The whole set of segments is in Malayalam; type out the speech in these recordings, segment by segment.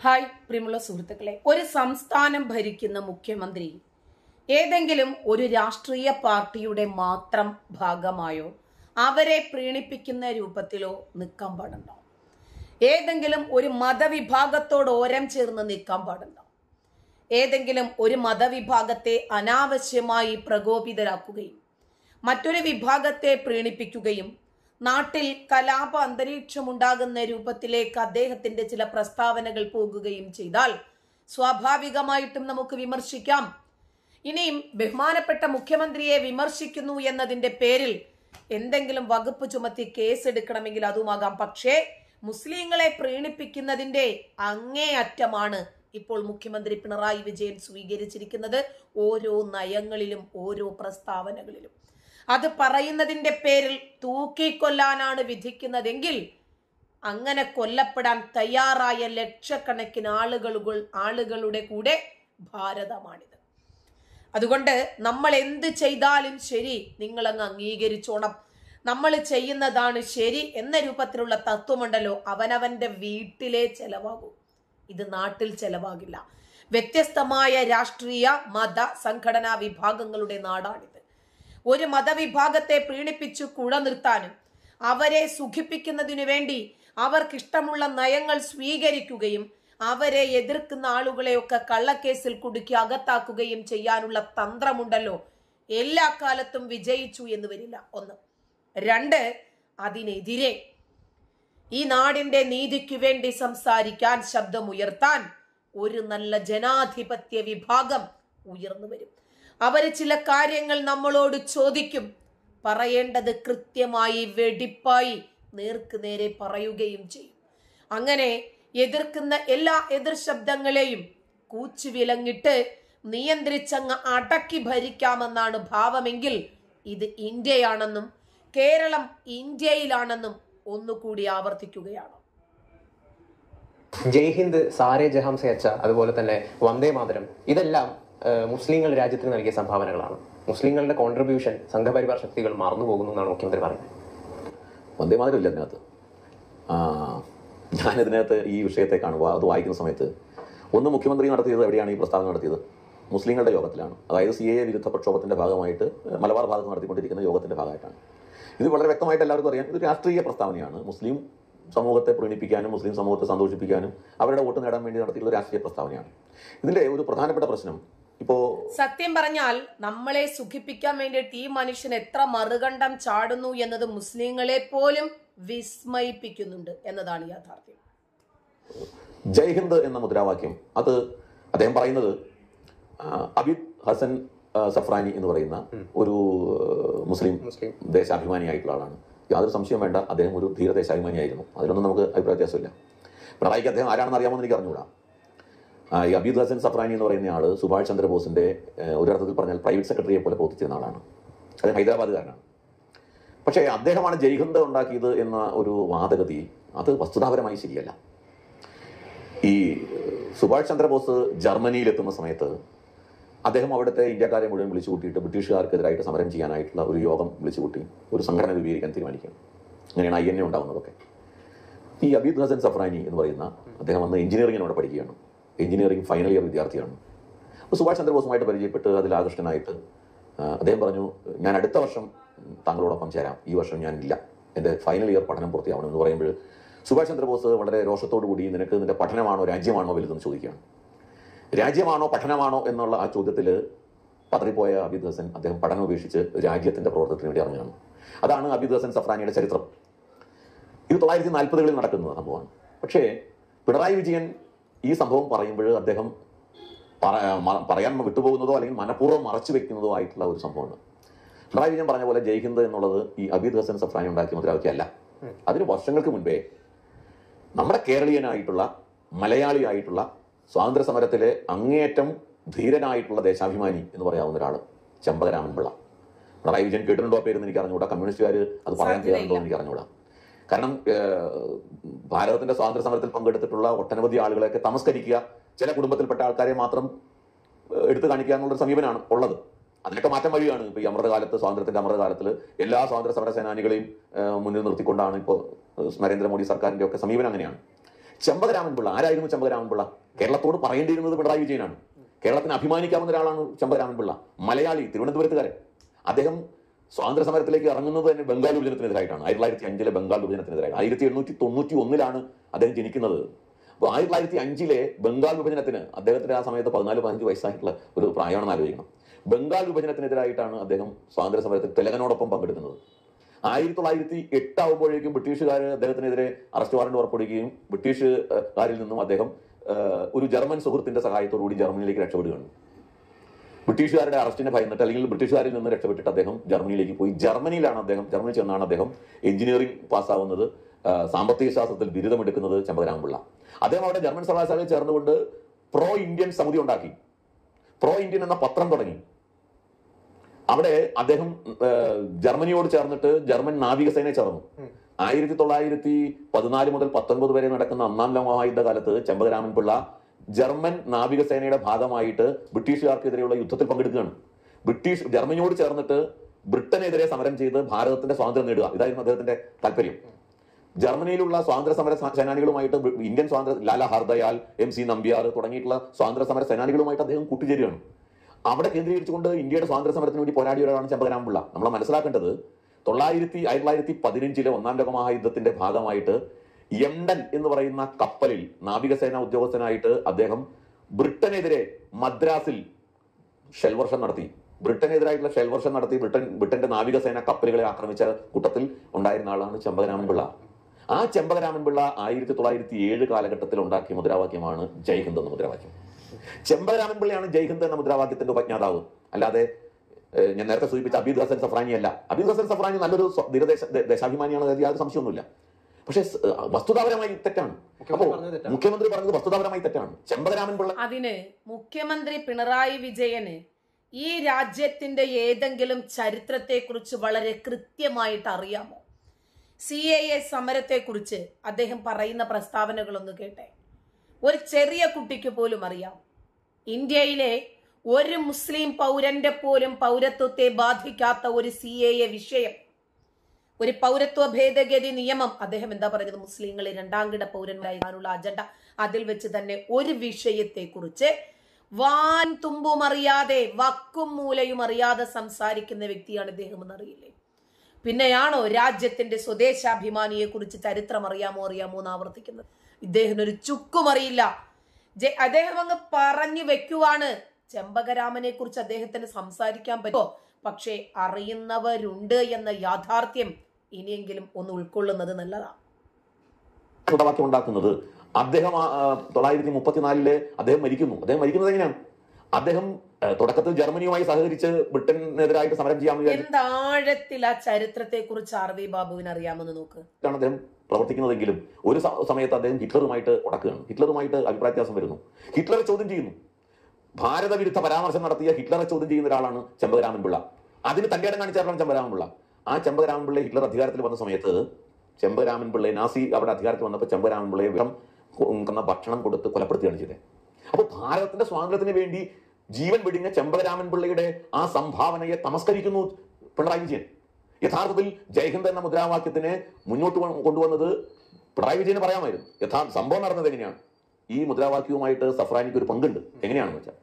ഹായ് പ്രിയമുള്ള സുഹൃത്തുക്കളെ, ഒരു സംസ്ഥാനം ഭരിക്കുന്ന മുഖ്യമന്ത്രി ഏതെങ്കിലും ഒരു രാഷ്ട്രീയ പാർട്ടിയുടെ മാത്രം ഭാഗമായോ അവരെ പ്രീണിപ്പിക്കുന്ന രൂപത്തിലോ നിൽക്കാൻ പാടുണ്ടോ? ഏതെങ്കിലും ഒരു മതവിഭാഗത്തോട് ഓരം ചേർന്ന് നിൽക്കാൻ പാടുണ്ടോ? ഏതെങ്കിലും ഒരു മതവിഭാഗത്തെ അനാവശ്യമായി പ്രകോപിതരാക്കുകയും മറ്റൊരു വിഭാഗത്തെ പ്രീണിപ്പിക്കുകയും നാട്ടിൽ കലാപ അന്തരീക്ഷം ഉണ്ടാകുന്ന രൂപത്തിലേക്ക് അദ്ദേഹത്തിന്റെ ചില പ്രസ്താവനകൾ പോകുകയും ചെയ്താൽ സ്വാഭാവികമായിട്ടും നമുക്ക് വിമർശിക്കാം. ഇനിയും ബഹുമാനപ്പെട്ട മുഖ്യമന്ത്രിയെ വിമർശിക്കുന്നു എന്നതിന്റെ പേരിൽ എന്തെങ്കിലും വകുപ്പ് ചുമത്തി കേസെടുക്കണമെങ്കിൽ അതുമാകാം. പക്ഷേ മുസ്ലിങ്ങളെ പ്രീണിപ്പിക്കുന്നതിന്റെ അങ്ങേയറ്റമാണ് ഇപ്പോൾ മുഖ്യമന്ത്രി പിണറായി വിജയൻ സ്വീകരിച്ചിരിക്കുന്നത്. ഓരോ നയങ്ങളിലും ഓരോ പ്രസ്താവനകളിലും അത് പറയുന്നതിന്റെ പേരിൽ തൂക്കിക്കൊല്ലാനാണ് വിധിക്കുന്നതെങ്കിൽ അങ്ങനെ കൊല്ലപ്പെടാൻ തയ്യാറായ ലക്ഷക്കണക്കിന് ആളുകളുടെ കൂടെ ഭാരതമാണിത്. അതുകൊണ്ട് നമ്മൾ എന്ത് ചെയ്താലും ശരി, നിങ്ങളങ്ങ് അംഗീകരിച്ചോണം, നമ്മൾ ചെയ്യുന്നതാണ് ശരി എന്ന രൂപത്തിലുള്ള തത്വമുണ്ടല്ലോ, അവനവന്റെ വീട്ടിലെ ചെലവാകൂ. ഇത് നാട്ടിൽ ചെലവാകില്ല. വ്യത്യസ്തമായ രാഷ്ട്രീയ മത സംഘടനാ വിഭാഗങ്ങളുടെ നാടാണിത്. ഒരു മതവിഭാഗത്തെ പ്രീണിപ്പിച്ചു കുഴ നിർത്താനും അവരെ സുഖിപ്പിക്കുന്നതിനു വേണ്ടി അവർക്കിഷ്ടമുള്ള നയങ്ങൾ സ്വീകരിക്കുകയും അവരെ എതിർക്കുന്ന ആളുകളെയൊക്കെ കള്ളക്കേസിൽ കുടുക്കി അകത്താക്കുകയും ചെയ്യാനുള്ള തന്ത്രമുണ്ടല്ലോ, എല്ലാ കാലത്തും വിജയിച്ചു എന്ന് വരില്ല. ഒന്ന്. രണ്ട്, അതിനെതിരെ ഈ നാടിന്റെ നീതിക്കു വേണ്ടി സംസാരിക്കാൻ, ശബ്ദമുയർത്താൻ ഒരു നല്ല ജനാധിപത്യ വിഭാഗം ഉയർന്നു വരും. അവര് ചില കാര്യങ്ങൾ നമ്മളോട് ചോദിക്കും, പറയേണ്ടത് കൃത്യമായി വെടിപ്പായി നേർക്ക് നേരെ പറയുകയും ചെയ്യും. അങ്ങനെ എതിർക്കുന്ന എല്ലാ എതിർ ശബ്ദങ്ങളെയും കൂച്ചുവിലങ്ങിട്ട് നിയന്ത്രിച്ചങ്ങ് അടക്കി ഭരിക്കാമെന്നാണ് ഭാവമെങ്കിൽ ഇത് ഇന്ത്യയാണെന്നും കേരളം ഇന്ത്യയിലാണെന്നും ഒന്നുകൂടി ആവർത്തിക്കുകയാണ്. ജയ് ഹിന്ദ്, സാരേ ജഹാം സേ അച്ഛ, അതുപോലെ തന്നെ വന്ദേ മാതരം, ഇതെല്ലാം മുസ്ലിങ്ങൾ രാജ്യത്തിന് നൽകിയ സംഭാവനകളാണ്. മുസ്ലിങ്ങളുടെ കോൺട്രിബ്യൂഷൻ സംഘപരിവാർ ശക്തികൾ മറന്നു പോകുന്നു എന്നാണ് മുഖ്യമന്ത്രി പറയുന്നത്. വന്ദേ മാതരം ഇല്ല അതിനകത്ത്. ഞാനിതിനകത്ത് ഈ വിഷയത്തെ കാണുമ്പോൾ അത് വായിക്കുന്ന സമയത്ത് മുഖ്യമന്ത്രി നടത്തിയത് എവിടെയാണ് ഈ പ്രസ്താവന നടത്തിയത്? മുസ്ലിങ്ങളുടെ യോഗത്തിലാണ്. അതായത് CAA വിരുദ്ധ പ്രക്ഷോഭത്തിന്റെ ഭാഗമായിട്ട് മലബാർ ഭാഗത്ത് നടത്തിക്കൊണ്ടിരിക്കുന്ന യോഗത്തിന്റെ ഭാഗമായിട്ടാണ്. ഇത് വളരെ വ്യക്തമായിട്ട് എല്ലാവർക്കും അറിയാം. ഇത് രാഷ്ട്രീയ പ്രസ്താവനയാണ്. മുസ്ലിം സമൂഹത്തെ പ്രീണിപ്പിക്കാനും മുസ്ലിം സമൂഹത്തെ സന്തോഷിപ്പിക്കാനും അവരുടെ വോട്ട് നേടാൻ വേണ്ടി നടത്തിയിട്ടുള്ള രാഷ്ട്രീയ പ്രസ്താവനയാണ്. ഇതിന്റെ ഒരു പ്രധാനപ്പെട്ട പ്രശ്നം, ഇപ്പോ സത്യം പറഞ്ഞാൽ നമ്മളെ സുഖിപ്പിക്കാൻ വേണ്ടിയിട്ട് ഈ മനുഷ്യൻ എത്ര മറുകണ്ഠം ചാടുന്നു എന്നത് മുസ്ലിങ്ങളെ പോലും വിസ്മയിപ്പിക്കുന്നുണ്ട് എന്നതാണ് യാഥാർത്ഥ്യം. ജയ് ഹിന്ദ് എന്ന മുദ്രാവാക്യം അത് അദ്ദേഹം പറയുന്നത് അബീദ് ഹസൻ സഫ്രാനി എന്ന് പറയുന്ന ഒരു മുസ്ലിം ദേശാഭിമാനിയായിട്ടുള്ള ആളാണ്. യാതൊരു സംശയം വേണ്ട, അദ്ദേഹം ഒരു ധീര ദേശാഭിമാനിയായിരുന്നു. അതിലൊന്നും നമുക്ക് അഭിപ്രായ വ്യത്യാസമില്ല. പിണറായിക്ക് അദ്ദേഹം ആരാണെന്ന് അറിയാമെന്ന് എനിക്ക് അറിഞ്ഞുകൂടാ. ഈ അബീദ് ഹസൻ സഫ്രാനി എന്ന് പറയുന്ന ആൾ സുഭാഷ് ചന്ദ്രബോസിന്റെ ഒരർത്ഥത്തിൽ പറഞ്ഞാൽ പ്രൈവറ്റ് സെക്രട്ടറിയെ പോലെ പ്രവർത്തിച്ചിരുന്ന ആളാണ്. അദ്ദേഹം ഹൈദരാബാദുകാരനാണ്. പക്ഷേ അദ്ദേഹമാണ് ജയ് ഹിന്ദ് ഉണ്ടാക്കിയത് എന്ന ഒരു വാദഗതി അത് വസ്തുതാപരമായി ശരിയല്ല. ഈ സുഭാഷ് ചന്ദ്രബോസ് ജർമ്മനിയിലെത്തുന്ന സമയത്ത് അദ്ദേഹം അവിടുത്തെ ഇന്ത്യക്കാരെ മുഴുവൻ വിളിച്ചു കൂട്ടിയിട്ട് ബ്രിട്ടീഷുകാർക്കെതിരായിട്ട് സമരം ചെയ്യാനായിട്ടുള്ള ഒരു യോഗം വിളിച്ചു കൂട്ടി ഒരു സംഘടന രൂപീകരിക്കാൻ തീരുമാനിക്കുകയാണ്. അങ്ങനെയാണ് INA ഉണ്ടാകുന്നതൊക്കെ. ഈ അബീദ് ഹസൻ സഫ്രാനി എന്ന് പറയുന്ന അദ്ദേഹം വന്ന് എഞ്ചിനീയറിങ്ങിനോട് പഠിക്കുകയാണ്. എഞ്ചിനീയറിംഗ് ഫൈനൽ ഇയർ വിദ്യാർത്ഥിയാണ്. അപ്പോൾ സുഭാഷ് ചന്ദ്രബോസുമായിട്ട് പരിചയപ്പെട്ട് അതിൽ ആകൃഷ്ടനായിട്ട് അദ്ദേഹം പറഞ്ഞു, ഞാൻ അടുത്ത വർഷം താങ്കളോടൊപ്പം ചേരാം, ഈ വർഷം ഞാനില്ല, എൻ്റെ ഫൈനൽ ഇയർ പഠനം പൂർത്തിയാവണം എന്ന് പറയുമ്പോൾ സുഭാഷ് ചന്ദ്രബോസ് വളരെ രോഷത്തോടു കൂടി നിനക്ക് നിന്റെ പഠനമാണോ രാജ്യമാണോ വലുതെന്ന് ചോദിക്കുകയാണ്. രാജ്യമാണോ പഠനമാണോ എന്നുള്ള ആ ചോദ്യത്തിൽ പതറിപ്പോയ അബീദ് ഹസൻ അദ്ദേഹം പഠനം ഉപേക്ഷിച്ച് രാജ്യത്തിന്റെ പ്രവർത്തനത്തിന് വേണ്ടി ഇറങ്ങുകയാണ്. അതാണ് അബീദ് ഹസൻ സഫ്രാനിയുടെ ചരിത്രം. ഇത് 1940കളിൽ നടക്കുന്ന സംഭവമാണ്. പക്ഷേ പിണറായി വിജയൻ ഈ സംഭവം പറയുമ്പോൾ അദ്ദേഹം പറയാൻ വിട്ടുപോകുന്നതോ അല്ലെങ്കിൽ മനഃപൂർവ്വം മറച്ചു വെക്കുന്നതോ ആയിട്ടുള്ള ഒരു സംഭവമാണ്. പിണറായി വിജയൻ പറഞ്ഞ പോലെ ജയ് ഹിന്ദ് എന്നുള്ളത് ഈ അബീദ് ഹസൻ സഫ്രാനി ഉണ്ടാക്കിയ മുദ്രാവാക്യമല്ല. അതിന് വർഷങ്ങൾക്ക് മുൻപേ നമ്മുടെ കേരളീയനായിട്ടുള്ള മലയാളിയായിട്ടുള്ള സ്വാതന്ത്ര്യ സമരത്തിലെ അങ്ങേയറ്റം ധീരനായിട്ടുള്ള ദേശാഭിമാനി എന്ന് പറയാവുന്ന ഒരാൾ ചെമ്പകരാമൻ പിള്ള. പിണറായി വിജയൻ കേട്ടിട്ടുണ്ടോ പേരെന്ന് എനിക്ക് അറിഞ്ഞുകൂടാ. കമ്മ്യൂണിസ്റ്റുകാർ അത് പറയാൻ ചെയ്യാറുണ്ടോ എന്ന് എനിക്ക് അറിഞ്ഞുകൂടാ. കാരണം ഭാരതത്തിന്റെ സ്വാതന്ത്ര്യ സമരത്തിൽ പങ്കെടുത്തിട്ടുള്ള ഒട്ടനവധി ആളുകളെയൊക്കെ തമസ്കരിക്കുക, ചില കുടുംബത്തിൽപ്പെട്ട ആൾക്കാരെ മാത്രം എടുത്തു കാണിക്കുക എന്നുള്ളൊരു സമീപനമാണ് ഉള്ളത്. അതിനൊക്കെ മാറ്റം വഴിയാണ്. ഇപ്പോൾ ഈ അമൃതകാലത്ത്, സ്വാതന്ത്ര്യത്തിന്റെ അമൃതകാലത്തിൽ എല്ലാ സ്വാതന്ത്ര്യ സമര സേനാനികളെയും മുന്നിൽ നിർത്തിക്കൊണ്ടാണ് ഇപ്പോൾ നരേന്ദ്രമോദി സർക്കാരിന്റെ ഒക്കെ സമീപനം അങ്ങനെയാണ്. ചെമ്പകരാമൻപിള്ള ആരായിരുന്നു? ചെമ്പകരാമൻപിള്ള കേരളത്തോട് പറയേണ്ടിയിരുന്നത് പിണറായി വിജയനാണ്. കേരളത്തിന് അഭിമാനിക്കാവുന്ന ഒരാളാണ് ചെമ്പകരാമൻപിള്ള. മലയാളി, തിരുവനന്തപുരത്തുകാരൻ. അദ്ദേഹം സ്വാതന്ത്ര്യ സമരത്തിലേക്ക് ഇറങ്ങുന്നത് തന്നെ ബംഗാൾ വിഭജനത്തിനെതിരായിട്ടാണ്. 1905 ബംഗാൾ വിഭജനത്തിനെതിരായി. 1891 അദ്ദേഹം ജനിക്കുന്നത്. അപ്പോൾ 1905 ബംഗാൾ വിഭജനത്തിന് അദ്ദേഹത്തിന്റെ ആ സമയത്ത് 14-15 വയസ്സായിട്ടുള്ള ഒരു പ്രായമാണെന്ന് ആലോചിക്കണം. ബംഗാൾ വിഭജനത്തിനെതിരായിട്ടാണ് അദ്ദേഹം സ്വാതന്ത്ര്യ സമരത്തിൽ തിലകനോടൊപ്പം പങ്കെടുക്കുന്നത്. 1908 ആവുമ്പോഴേക്കും ബ്രിട്ടീഷുകാർ അദ്ദേഹത്തിനെതിരെ അറസ്റ്റ് വാറന്റ് പുറപ്പെടുകയും ബ്രിട്ടീഷുകാരിൽ നിന്നും അദ്ദേഹം ഒരു ജർമ്മൻ സുഹൃത്തിന്റെ സഹായത്തോടുകൂടി ജർമ്മനിയിലേക്ക് രക്ഷപ്പെടുകയാണ്. ബ്രിട്ടീഷുകാരുടെ അറസ്റ്റിനെ ഭയന്നിട്ട് അല്ലെങ്കിൽ ബ്രിട്ടീഷുകാരിൽ നിന്ന് രക്ഷപ്പെട്ടിട്ട് അദ്ദേഹം ജർമ്മനിയിലേക്ക് പോയി. ജർമ്മനി ചെന്നാണ് അദ്ദേഹം എഞ്ചിനീയറിംഗ് പാസ്സാവുന്നത്, സാമ്പത്തിക ശാസ്ത്രത്തിൽ ബിരുദമെടുക്കുന്നത് ചെമ്പകരാമൻപിള്ള. അദ്ദേഹം അവിടെ ജർമ്മൻ സർവകലാശാലയിൽ ചേർന്നുകൊണ്ട് പ്രോ ഇന്ത്യൻ സമിതി ഉണ്ടാക്കി. പ്രോ ഇന്ത്യൻ എന്ന പത്രം തുടങ്ങി. അവിടെ അദ്ദേഹം ജർമ്മനിയോട് ചേർന്നിട്ട് ജർമ്മൻ നാവികസേനയെ ചേർന്നു. 1914 മുതൽ 19 വരെ നടക്കുന്ന ഒന്നാം ലോക മഹായുദ്ധകാലത്ത് ചെമ്പകരാമൻപിള്ള ജർമ്മൻ നാവികസേനയുടെ ഭാഗമായിട്ട് ബ്രിട്ടീഷുകാർക്കെതിരെയുള്ള യുദ്ധത്തിൽ പങ്കെടുക്കുകയാണ്. ജർമ്മനിയോട് ചേർന്നിട്ട് ബ്രിട്ടനെതിരെ സമരം ചെയ്ത് ഭാരതത്തിന്റെ സ്വാതന്ത്ര്യം നേടുക, ഇതായിരുന്നു അദ്ദേഹത്തിന്റെ താല്പര്യം. ജർമ്മനിയിലുള്ള സ്വാതന്ത്ര്യ സമര സേനാനികളുമായിട്ട് ഇന്ത്യൻ ലാല ഹർദയാൽ, MC നമ്പ്യാർ തുടങ്ങിയിട്ടുള്ള സ്വാതന്ത്ര്യ സമര സേനാനികളുമായിട്ട് അദ്ദേഹം കൂട്ടുചേരുകയാണ്. അവിടെ കേന്ദ്രീകരിച്ചുകൊണ്ട് ഇന്ത്യയുടെ സ്വാതന്ത്ര്യ സമരത്തിന് വേണ്ടി പോരാടിയ ഒരാളാണ് ചെമ്പകരാമൻപിള്ള. നമ്മൾ മനസ്സിലാക്കേണ്ടത് 1915 ഒന്നാം ലോക മഹായുദ്ധത്തിന്റെ ഭാഗമായിട്ട് യംഡൻ എന്ന് പറയുന്ന കപ്പലിൽ നാവികസേന ഉദ്യോഗസ്ഥനായിട്ട് അദ്ദേഹം ബ്രിട്ടനെതിരെ മദ്രാസിൽ ഷെൽവർഷം നടത്തി. ബ്രിട്ടനെതിരായിട്ടുള്ള ഷെൽവർഷം നടത്തി ബ്രിട്ടന്റെ നാവികസേന കപ്പലുകളെ ആക്രമിച്ച കൂട്ടത്തിൽ ഉണ്ടായിരുന്ന ആളാണ് ചെമ്പകരാമൻപിള്ള. ആ ചെമ്പകരാമൻപിള്ള 1907 കാലഘട്ടത്തിൽ ഉണ്ടാക്കിയ മുദ്രാവാക്യമാണ് ജയ് ഹിന്ദ് എന്ന മുദ്രാവാക്യം. ചെമ്പകരാമൻപിള്ളയാണ് ജയ് ഹിന്ദ് എന്ന മുദ്രാവാക്യത്തിന്റെ ഉപജ്ഞാതാവ്. അല്ലാതെ ഞാൻ നേരത്തെ സൂചിപ്പിച്ച അബീദ് ഹസൻ സഫ്രാനി അല്ല. അബീദ് ഹസൻ സഫ്രാനി നല്ലൊരു ദേശാഭിമാനിയാണ്, യാതൊരു സംശയമൊന്നുമില്ല. പക്ഷെ വസ്തുതാപരമായി തെറ്റാണ്. അപ്പോ മുഖ്യമന്ത്രി പറഞ്ഞത് വസ്തുതാപരമായി തെറ്റാണ്. ചെമ്പകരാമൻപിള്ള അതിന് മുഖ്യമന്ത്രി പിണറായി വിജയന് ഈ രാജ്യത്തിന്റെ ഏതെങ്കിലും ചരിത്രത്തെക്കുറിച്ച് വളരെ കൃത്യമായിട്ട് അറിയാമോ? CAA സമരത്തെക്കുറിച്ച് അദ്ദേഹം പറയുന്ന പ്രസ്താവനകളൊന്ന് കേട്ടെ. ഒരു ചെറിയ കുട്ടിക്ക് പോലും അറിയാം. ഇന്ത്യയിലെ ഒരു മുസ്ലിം പൗരന്റെ പോലും പൗരത്വത്തെ ബാധിക്കാത്ത ഒരു CAA വിഷയം, ഒരു പൗരത്വ ഭേദഗതി നിയമം. അദ്ദേഹം എന്താ പറഞ്ഞത്? മുസ്ലിങ്ങളെ രണ്ടാംകിട പൗരന്മാരാകാനുള്ള അജണ്ട. അതിൽ വെച്ച് തന്നെ ഒരു വിഷയത്തെക്കുറിച്ച് വാൻ തുമ്പും അറിയാതെ വക്കും മൂലയും അറിയാതെ സംസാരിക്കുന്ന വ്യക്തിയാണ് ഇദ്ദേഹം എന്നറിയില്ലേ? പിന്നെയാണോ രാജ്യത്തിന്റെ സ്വദേശാഭിമാനിയെ കുറിച്ച് ചരിത്രം അറിയാമോ എന്ന് ആവർത്തിക്കുന്നത്? ഇദ്ദേഹത്തിന് ഒരു ചുക്കും അറിയില്ല. അദ്ദേഹം അങ്ങ് പറഞ്ഞു വെക്കുവാണ്. ചെമ്പകരാമനെ കുറിച്ച് അദ്ദേഹത്തിന് സംസാരിക്കാൻ പറ്റുമോ? പക്ഷെ അറിയുന്നവരുണ്ട് എന്ന യാഥാർത്ഥ്യം ഇനിയെങ്കിലും ഒന്ന് ഉൾക്കൊള്ളുന്നത് നല്ലതാണ്. മുദ്രാവാക്യം ഉണ്ടാക്കുന്നത് അദ്ദേഹം 1934 അദ്ദേഹം മരിക്കുന്നു. അദ്ദേഹം മരിക്കുന്നത് എങ്ങനെയാണ്? അദ്ദേഹം തുടക്കത്തിൽ ജർമ്മനിയുമായി സഹകരിച്ച് ബ്രിട്ടനെതിരായിട്ട് സമരം ചെയ്യാമെന്ന് എന്താഴത്തിൽ ആ ചരിത്രത്തെ കുറിച്ച് RV ബാബുവിന് അറിയാമെന്ന് നോക്ക്. അദ്ദേഹം പ്രവർത്തിക്കുന്നതെങ്കിലും ഒരു സമയത്ത് അദ്ദേഹം ഹിറ്റ്ലറുമായിട്ട് ഉടക്കുകയാണ്. ഹിറ്റ്ലറുമായിട്ട് അഭിപ്രായ വ്യത്യാസം വരുന്നു. ഹിറ്റ്ലറെ ചോദ്യം ചെയ്യുന്നു. ഭാരത വിരുദ്ധ പരാമർശം നടത്തിയ ഹിറ്റ്ലറെ ചോദ്യം ചെയ്യുന്ന ഒരാളാണ് ചെമ്പകരാമൻപിള്ള. അതിന് തന്റെ ഇടം കാണിച്ചാലാണ് ചെമ്പകരാമൻപിള്ള. ആ ചെമ്പകരാമൻപിള്ള ഹിറ്റ്ലർ അധികാരത്തിൽ വന്ന സമയത്ത് ചെമ്പകരാമൻപിള്ളയെ നാസി അവിടെ അധികാരത്തിൽ വന്നപ്പോൾ ചെമ്പകരാമൻപിള്ളയെ ഭക്ഷണം കൊടുത്ത് കൊലപ്പെടുത്തുകയാണ് ചെയ്തത്. അപ്പോൾ ഭാരതത്തിന്റെ സ്വാതന്ത്ര്യത്തിന് വേണ്ടി ജീവൻ വെടിഞ്ഞ ചെമ്പകരാമൻപിള്ളയുടെ ആ സംഭാവനയെ തമസ്കരിക്കുന്നു പിണറായി വിജയൻ. യഥാർത്ഥത്തിൽ ജയ്ഹിന്ദ് എന്ന മുദ്രാവാക്യത്തിനെ മുന്നോട്ട് കൊണ്ടുവന്നത് പിണറായി വിജയന് പറയാമായിരുന്നു. സംഭവം നടന്നത് എങ്ങനെയാണ്? ഈ മുദ്രാവാക്യവുമായിട്ട് സഫ്രാനിക്ക് ഒരു പങ്കുണ്ട്. എങ്ങനെയാണെന്ന് വെച്ചാൽ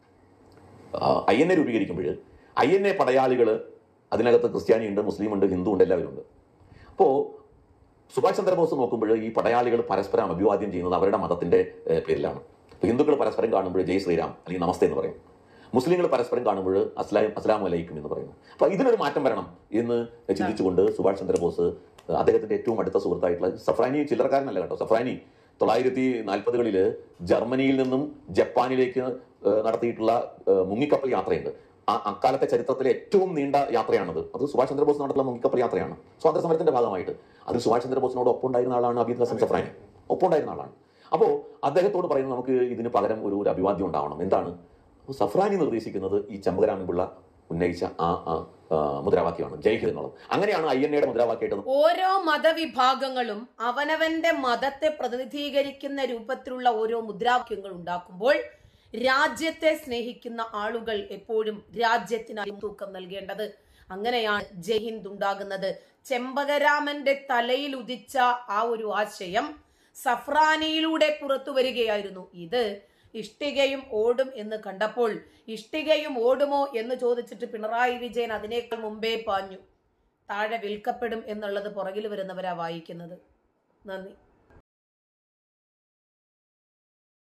INA രൂപീകരിക്കുമ്പോൾ INA പടയാളികൾ അതിനകത്ത് ക്രിസ്ത്യാനിയുണ്ട്, മുസ്ലിമുണ്ട്, ഹിന്ദു ഉണ്ട്, എല്ലാവരും ഉണ്ട്. അപ്പോൾ സുഭാഷ് ചന്ദ്രബോസ് നോക്കുമ്പോൾ ഈ പടയാളികൾ പരസ്പരം അഭിവാദ്യം ചെയ്യുന്നത് അവരുടെ മതത്തിന്റെ പേരിലാണ്. ഹിന്ദുക്കൾ പരസ്പരം കാണുമ്പോൾ ജയ് ശ്രീരാം അല്ലെങ്കിൽ നമസ്തേ എന്ന് പറയും. മുസ്ലിങ്ങൾ പരസ്പരം കാണുമ്പോൾ അസ്ലാം അലൈക്കും എന്ന് പറയുന്നു. അപ്പൊ ഇതിനൊരു മാറ്റം വരണം എന്ന് ചിന്തിച്ചുകൊണ്ട് സുഭാഷ് ചന്ദ്രബോസ് അദ്ദേഹത്തിന്റെ ഏറ്റവും അടുത്ത സുഹൃത്തായിട്ടുള്ള സഫ്രാനി, ചില്ലറക്കാരനല്ല കേട്ടോ, സഫ്രാനി 1940കളിൽ ജർമ്മനിയിൽ നിന്നും ജപ്പാനിലേക്ക് നടത്തിയിട്ടുള്ള മുങ്ങിക്കപ്പൽ യാത്രയുണ്ട്. അക്കാലത്തെ ചരിത്രത്തിലെ ഏറ്റവും നീണ്ട യാത്രയാണത്. അത് സുഭാഷ് ചന്ദ്രബോസ് നടത്തുന്ന മുങ്ങിക്കപ്പൽ യാത്രയാണ് സ്വാതന്ത്ര്യ സമരത്തിന്റെ ഭാഗമായിട്ട്. അതിൽ സുഭാഷ് ചന്ദ്രബോസിനോട് ഒപ്പം ഉണ്ടായിരുന്ന ആളാണ് അബീദ് ഹസൻ സഫ്രാനി, ഒപ്പം ഉണ്ടായിരുന്ന ആളാണ്. അപ്പോൾ അദ്ദേഹത്തോട് പറയുന്നത് നമുക്ക് ഇതിന് പകരം ഒരു അഭിവാദ്യം ഉണ്ടാവണം. എന്താണ്? സഫ്രാനി നിർദ്ദേശിക്കുന്നത് ഈ ചെമ്പകരാമൻപിള്ള ഉന്നയിച്ച ആ മുദ്രാവാക്യമാണ് ജയ് ഹിന്ദ് എന്നുള്ളത്. അങ്ങനെയാണ് INAയുടെ മുദ്രാവാക്യമായിട്ട് ഓരോ മതവിഭാഗങ്ങളും അവനവന്റെ മതത്തെ പ്രതിനിധീകരിക്കുന്ന രൂപത്തിലുള്ള ഓരോ മുദ്രാവാക്യങ്ങൾ ഉണ്ടാക്കുമ്പോൾ രാജ്യത്തെ സ്നേഹിക്കുന്ന ആളുകൾ എപ്പോഴും രാജ്യത്തിന് തൂക്കം നൽകേണ്ടത്. അങ്ങനെയാണ് ജയ് ഹിന്ദ് ഉണ്ടാകുന്നത്. ചെമ്പകരാമന്റെ തലയിൽ ഉദിച്ച ആ ഒരു ആശയം സഫ്രാനിയിലൂടെ പുറത്തു വരികയായിരുന്നു. ഇത് ഇഷ്ടികയും ഓടും എന്ന് കണ്ടപ്പോൾ ഇഷ്ടികയും ഓടുമോ എന്ന് ചോദിച്ചിട്ട് പിണറായി വിജയൻ അതിനേക്കാൾ മുമ്പേ പാഞ്ഞു. താഴെ വിൽക്കപ്പെടും എന്നുള്ളത് പുറകിൽ വരുന്നവരാ വായിക്കുന്നത്. നന്ദി.